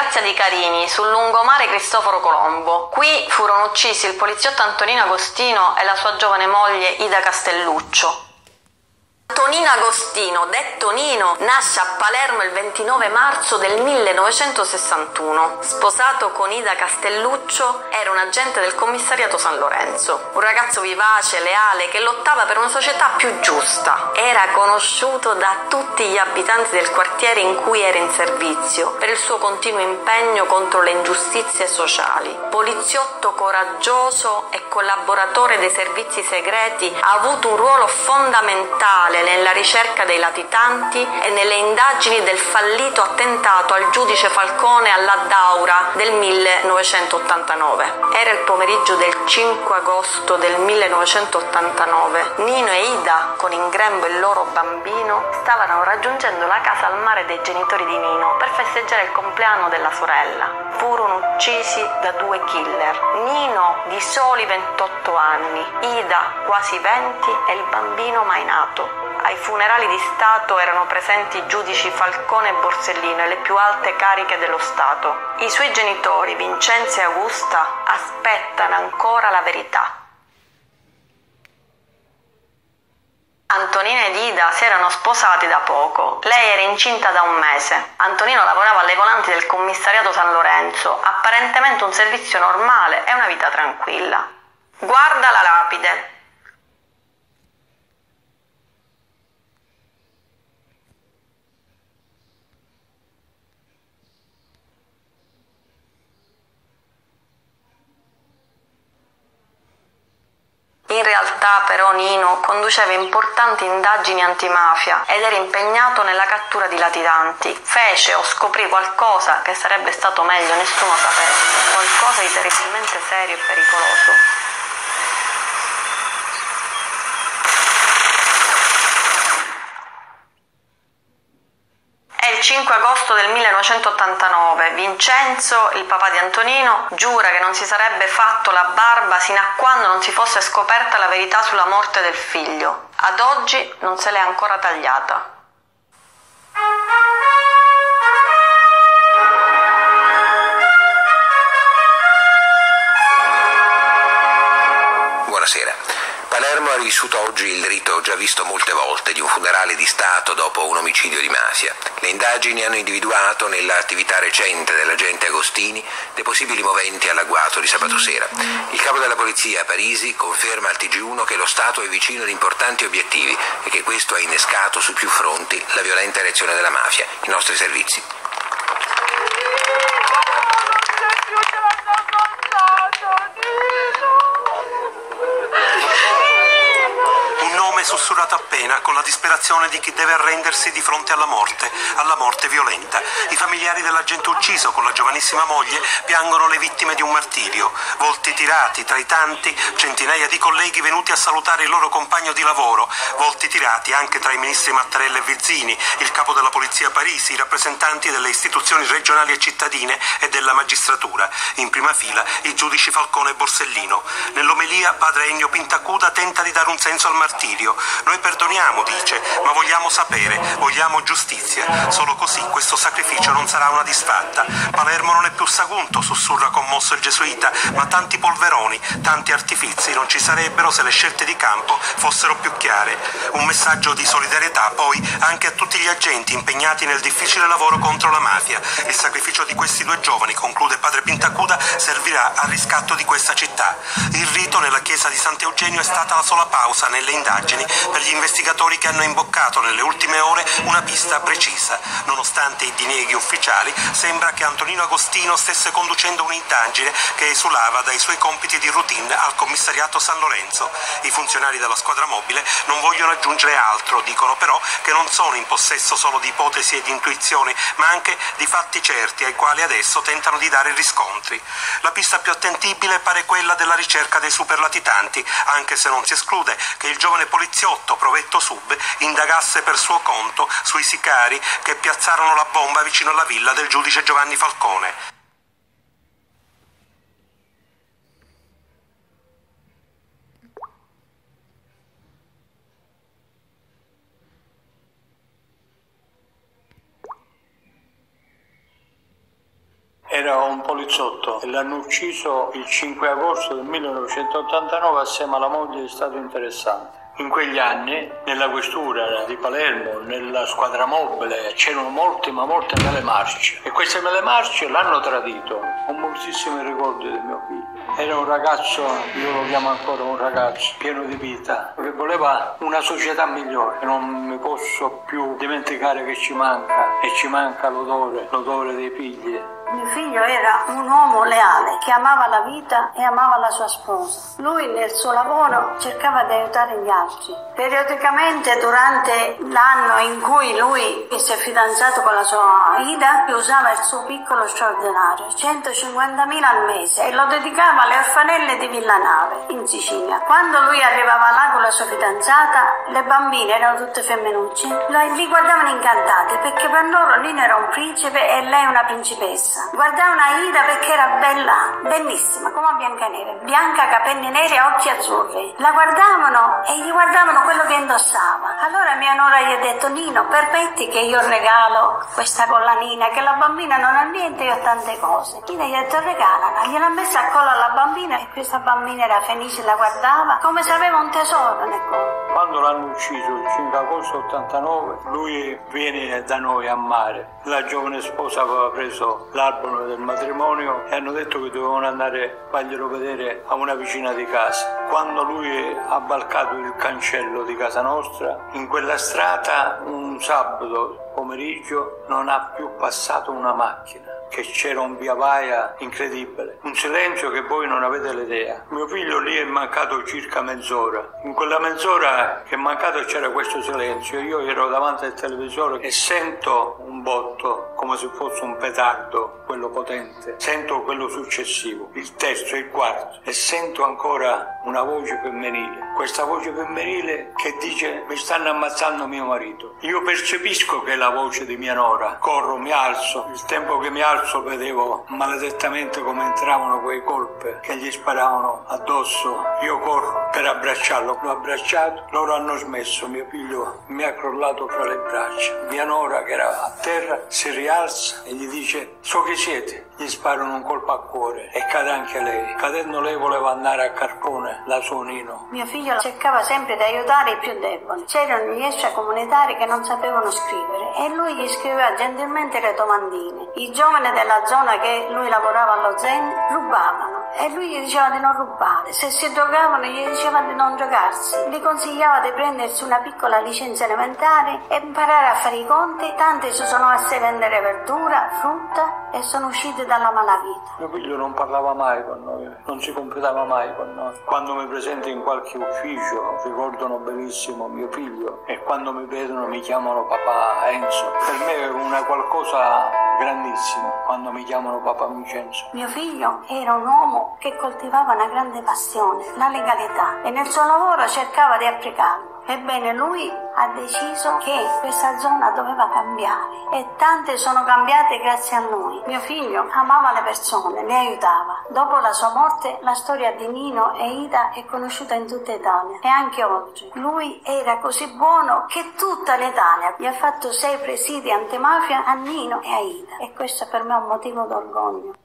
Grazia di Carini, sul lungomare Cristoforo Colombo. Qui furono uccisi il poliziotto Antonino Agostino e la sua giovane moglie Ida Castelluccio. Antonino Agostino, detto Nino, nasce a Palermo il 29 marzo del 1961. Sposato con Ida Castelluccio, era un agente del commissariato San Lorenzo. Un ragazzo vivace, leale, che lottava per una società più giusta. Era conosciuto da tutti gli abitanti del quartiere in cui era in servizio per il suo continuo impegno contro le ingiustizie sociali. Poliziotto coraggioso e collaboratore dei servizi segreti, ha avuto un ruolo fondamentale nella ricerca dei latitanti e nelle indagini del fallito attentato al giudice Falcone alla Daura del 1989. Era il pomeriggio del 5 agosto del 1989. Nino e Ida, con in grembo il loro bambino, stavano raggiungendo la casa al mare dei genitori di Nino per festeggiare il compleanno della sorella. Furono uccisi da due killer. Nino di soli 28 anni, Ida quasi 20 e il bambino mai nato. Ai funerali di Stato erano presenti i giudici Falcone e Borsellino e le più alte cariche dello Stato. I suoi genitori, Vincenzo e Augusta, aspettano ancora la verità. Antonino ed Ida si erano sposati da poco. Lei era incinta da un mese. Antonino lavorava alle volanti del commissariato San Lorenzo, apparentemente un servizio normale e una vita tranquilla. Guarda la lapide. In realtà però Nino conduceva importanti indagini antimafia ed era impegnato nella cattura di latitanti. Fece o scoprì qualcosa che sarebbe stato meglio nessuno sapesse, qualcosa di terribilmente serio e pericoloso. È il 5 agosto del 1989. Vincenzo, il papà di Antonino, giura che non si sarebbe fatto la barba sino a quando non si fosse scoperta la verità sulla morte del figlio. Ad oggi non se l'è ancora tagliata. Buonasera. Palermo ha vissuto oggi il rito già visto molte volte di un funerale di Stato dopo un omicidio di mafia. Le indagini hanno individuato nell'attività recente dell'agente Agostini dei possibili moventi all'agguato di sabato sera. Il capo della polizia, Parisi, conferma al TG1 che lo Stato è vicino ad importanti obiettivi e che questo ha innescato su più fronti la violenta reazione della mafia. I nostri servizi. Sussurrato appena, con la disperazione di chi deve arrendersi di fronte alla morte violenta. I familiari dell'agente ucciso con la giovanissima moglie piangono le vittime di un martirio, volti tirati tra i tanti centinaia di colleghi venuti a salutare il loro compagno di lavoro, volti tirati anche tra i ministri Mattarella e Vizzini, il capo della polizia Parisi, i rappresentanti delle istituzioni regionali e cittadine e della magistratura, in prima fila i giudici Falcone e Borsellino. Nell'omelia padre Ennio Pintacuda tenta di dare un senso al martirio. Noi perdoniamo, dice, ma vogliamo sapere, vogliamo giustizia. Solo così questo sacrificio non sarà una disfatta. Palermo non è più Sagunto, sussurra commosso il gesuita, ma tanti polveroni, tanti artifizi non ci sarebbero se le scelte di campo fossero più chiare. Un messaggio di solidarietà poi anche a tutti gli agenti impegnati nel difficile lavoro contro la mafia. Il sacrificio di questi due giovani, conclude padre Pintacuda, servirà al riscatto di questa città. Il rito nella chiesa di Sant'Eugenio è stata la sola pausa nelle indagini per gli investigatori che hanno imboccato nelle ultime ore una pista precisa. Nonostante i dinieghi ufficiali, sembra che Antonino Agostino stesse conducendo un'indagine che esulava dai suoi compiti di routine al commissariato San Lorenzo. I funzionari della squadra mobile non vogliono aggiungere altro, dicono però che non sono in possesso solo di ipotesi e di intuizioni, ma anche di fatti certi ai quali adesso tentano di dare riscontri. La pista più attendibile pare quella della ricerca dei superlatitanti, anche se non si esclude che il giovane poliziotto Provetto Sub indagasse per suo conto sui sicari che piazzarono la bomba vicino alla villa del giudice Giovanni Falcone. era un poliziotto e l'hanno ucciso il 5 agosto del 1989 assieme alla moglie di Stato interessante. In quegli anni, nella questura di Palermo, nella squadra mobile, c'erano molte mele marce. E queste mele marce l'hanno tradito. Ho moltissimi ricordi del mio figlio. Era un ragazzo, io lo chiamo ancora un ragazzo, pieno di vita, che voleva una società migliore. Non mi posso più dimenticare che ci manca l'odore dei figli. Mio figlio era un uomo leale che amava la vita e amava la sua sposa. Lui nel suo lavoro cercava di aiutare gli altri. Periodicamente durante l'anno in cui lui si è fidanzato con la sua Ida, usava il suo piccolo straordinario, 150.000 al mese, e lo dedicava alle orfanelle di Villanave in Sicilia. Quando lui arrivava là con la sua fidanzata, le bambine erano tutte femminucce, li guardavano incantate perché per loro Nino era un principe e lei una principessa. Guardavano Aida perché era bella, bellissima, come Biancaneve, bianca, capelli neri e occhi azzurri. La guardavano e gli guardavano quello che indossava. Allora mia nuora gli ha detto: Nino, permetti che io regalo questa collanina, che la bambina non ha niente, io ho tante cose. Nino gli ha detto: regalala. Gliel'ha messa a collo alla bambina e questa bambina era felice, la guardava come se aveva un tesoro nel cuore. Quando l'hanno ucciso il 5 agosto 89, lui viene da noi a Mare. La giovane sposa aveva preso l'albero del matrimonio e hanno detto che dovevano andare a farglielo vedere a una vicina di casa. Quando lui ha varcato il cancello di casa nostra, in quella strada un sabato pomeriggio non ha più passato una macchina, che c'era un via vaia incredibile, un silenzio che voi non avete l'idea. Mio figlio lì è mancato circa mezz'ora. In quella mezz'ora che è mancato c'era questo silenzio. Io ero davanti al televisore e sento un botto come se fosse un petardo, quello potente. Sento quello successivo, il terzo e il quarto, e sento ancora una voce femminile. Questa voce femminile che dice: mi stanno ammazzando mio marito. Io percepisco che è la voce di mia nora. Corro, mi alzo. Il tempo che mi alzo vedevo maledettamente come entravano quei colpi che gli sparavano addosso. Io corro per abbracciarlo. L'ho abbracciato, loro hanno smesso. Mio figlio mi ha crollato fra le braccia. Mia nora, che era a terra, si rialza e gli dice: so chi siete. Gli sparano un colpo a cuore e cade anche lei. Cadendo lei voleva andare a Carpone, la suo Nino. Mio figlio cercava sempre di aiutare i più deboli. C'erano gli extracomunitari che non sapevano scrivere e lui gli scriveva gentilmente le domandine. I giovani della zona che lui lavorava allo Zen rubavano e lui gli diceva di non rubare. Se si drogavano gli diceva di non drogarsi. Gli consigliava di prendersi una piccola licenza elementare e imparare a fare i conti. Tanti si sono messi a vendere verdura, frutta e sono usciti dalla malavita. Mio figlio non parlava mai con noi, non si confidava mai con noi. Quando mi presento in qualche ufficio ricordano benissimo mio figlio e quando mi vedono mi chiamano papà Enzo. Per me è una qualcosa grandissima quando mi chiamano papà Vincenzo. Mio figlio era un uomo che coltivava una grande passione, la legalità, e nel suo lavoro cercava di applicarlo. Ebbene, lui ha deciso che questa zona doveva cambiare e tante sono cambiate grazie a lui. Mio figlio amava le persone, le aiutava. Dopo la sua morte la storia di Nino e Ida è conosciuta in tutta Italia e anche oggi. Lui era così buono che tutta l'Italia gli ha fatto 6 presidi antimafia a Nino e a Ida e questo per me è un motivo d'orgoglio.